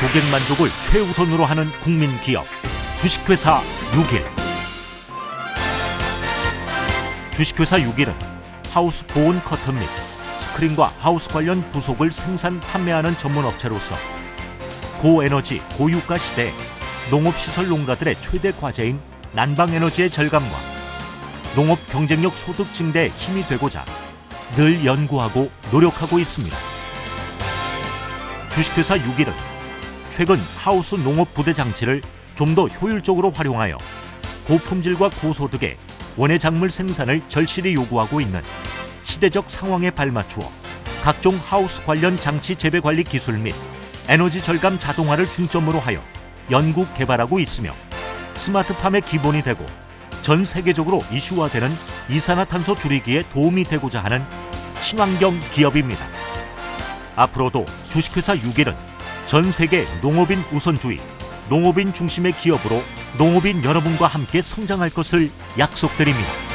고객 만족을 최우선으로 하는 국민 기업 주식회사 6일. 주식회사 6일은 하우스 보온 커튼 및 스크린과 하우스 관련 부속을 생산 판매하는 전문 업체로서 고에너지 고유가 시대에 농업시설 농가들의 최대 과제인 난방에너지의 절감과 농업 경쟁력 소득 증대에 힘이 되고자 늘 연구하고 노력하고 있습니다. 주식회사 6일은 최근 하우스 농업 부대 장치를 좀 더 효율적으로 활용하여 고품질과 고소득의 원예 작물 생산을 절실히 요구하고 있는 시대적 상황에 발맞추어 각종 하우스 관련 장치 재배 관리 기술 및 에너지 절감 자동화를 중점으로 하여 연구 개발하고 있으며 스마트팜의 기본이 되고 전 세계적으로 이슈화되는 이산화탄소 줄이기에 도움이 되고자 하는 친환경 기업입니다. 앞으로도 주식회사 6일은 전 세계 농업인 우선주의, 농업인 중심의 기업으로 농업인 여러분과 함께 성장할 것을 약속드립니다.